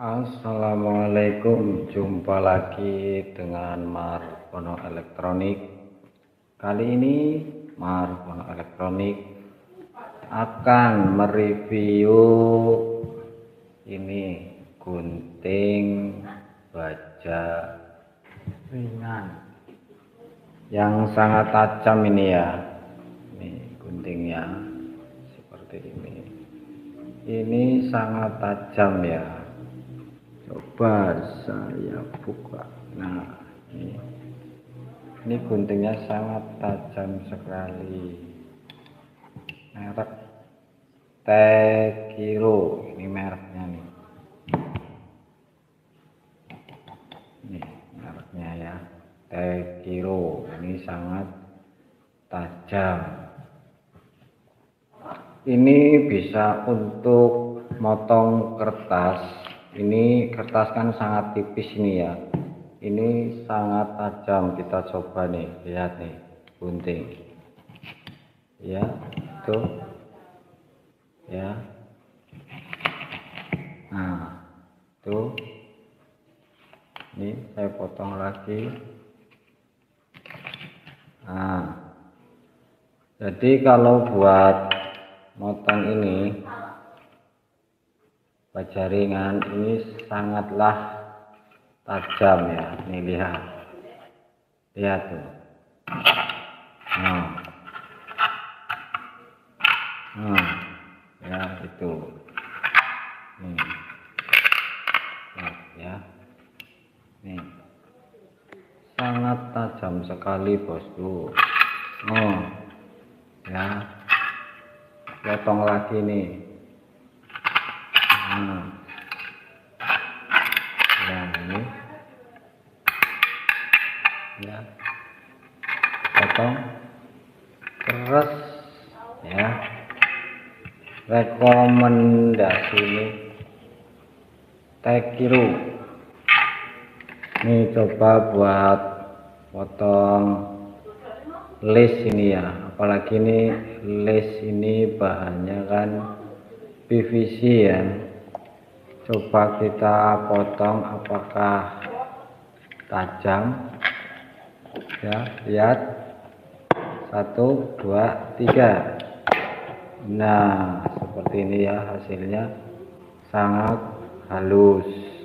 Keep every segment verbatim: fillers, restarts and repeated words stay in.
Assalamualaikum, jumpa lagi dengan Margono Elektronik. Kali ini Margono Elektronik akan mereview ini gunting baja ringan yang sangat tajam ini ya. Ini guntingnya seperti ini. Ini sangat tajam ya. Coba saya buka. Nah, ini, ini guntingnya sangat tajam sekali. Merek Tekiro, ini mereknya nih. Ini mereknya ya, Tekiro. Ini sangat tajam. Ini bisa untuk motong kertas. Ini kertas kan sangat tipis ini ya. Ini sangat tajam. Kita coba nih, lihat nih gunting. Ya, tuh. Ya. Nah, tuh. Ini saya potong lagi. Nah. Jadi kalau buat motong ini baja ringan ini sangatlah tajam ya. Nih lihat, lihat tuh. Nah, nah ya itu. Nih, lihat ya. Nih, sangat tajam sekali bosku. Oh, ya. Potong lagi nih. Nah, nah ini ya, potong keras ya. Rekomendasi ini Tekiro. Nih coba buat potong lace ini ya, apalagi ini lace ini bahannya kan P V C ya. Coba kita potong apakah tajam ya. Lihat, satu dua tiga. Nah seperti ini ya, hasilnya sangat halus.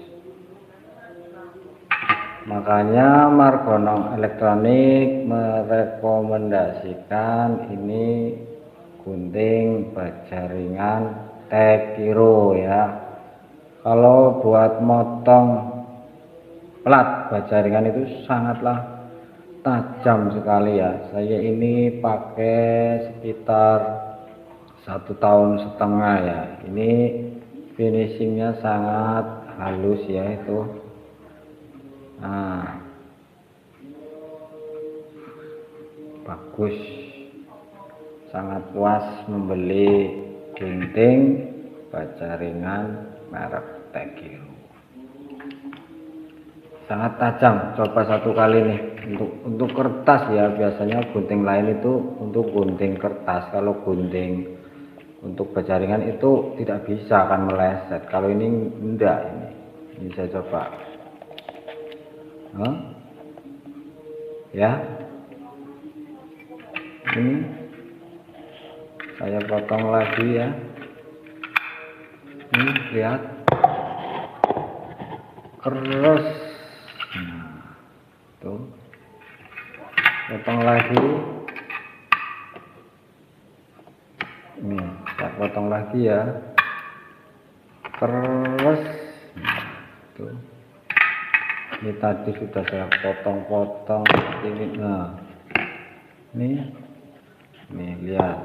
Makanya Margono Elektronik merekomendasikan ini gunting baja ringan Tekiro ya. Kalau buat motong plat baja ringan itu sangatlah tajam sekali ya. Saya ini pakai sekitar satu tahun setengah ya. Ini finishingnya sangat halus ya itu. Nah, bagus, sangat puas membeli gunting baja ringan merek Tekiro. Sangat tajam. Coba satu kali nih untuk untuk kertas ya. Biasanya gunting lain itu untuk gunting kertas. Kalau gunting untuk baja ringan itu tidak bisa, akan meleset. Kalau ini enggak. Ini ini saya coba. Huh? Ya, ini saya potong lagi ya. Ini lihat, keras. Nah, tuh, potong lagi. Ini saya potong lagi ya, keras. Nah, tuh. Ini tadi sudah saya potong-potong ini. Nah, ini, nih lihat,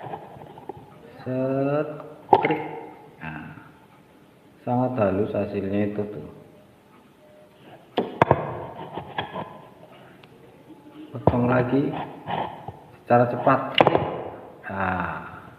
set, krik. Nah, sangat halus hasilnya itu tuh. Potong lagi secara cepat. Nah,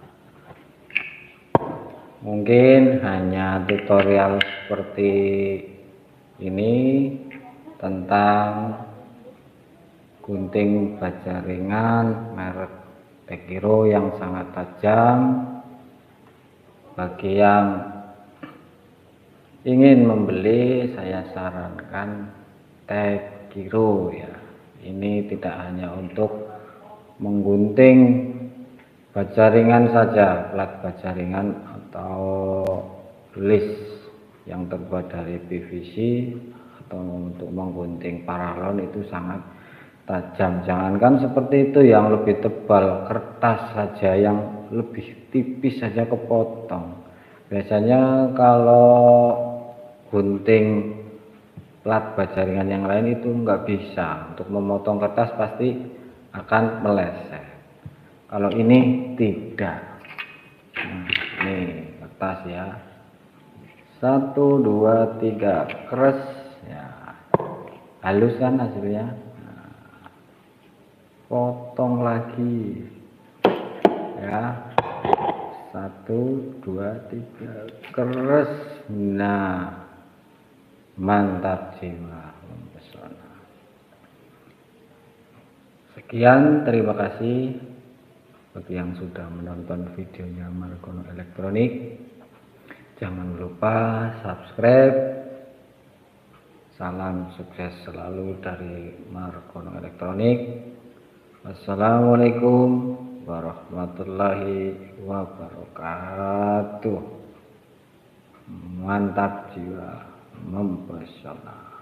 mungkin hanya tutorial seperti ini tentang gunting baja ringan merek Tekiro yang sangat tajam. Bagi yang ingin membeli, saya sarankan tag giro ya. Ini tidak hanya untuk menggunting baja ringan saja, plat baja ringan atau list yang terbuat dari P V C, atau untuk menggunting paralon itu sangat tajam. Jangankan seperti itu, yang lebih tebal, kertas saja yang lebih tipis saja kepotong. Biasanya kalau gunting plat baja ringan yang lain itu nggak bisa, untuk memotong kertas pasti akan meleset. Kalau ini tidak. Nah, ini kertas ya, satu dua tiga, keras ya, halus kan hasilnya. Nah, potong lagi ya, satu dua tiga, keras. Nah, mantap jiwa, mempesona. Sekian, terima kasih bagi yang sudah menonton videonya Margono Elektronik. Jangan lupa subscribe. Salam sukses selalu dari Margono Elektronik. Wassalamualaikum warahmatullahi wabarakatuh. Mantap jiwa, mempesona.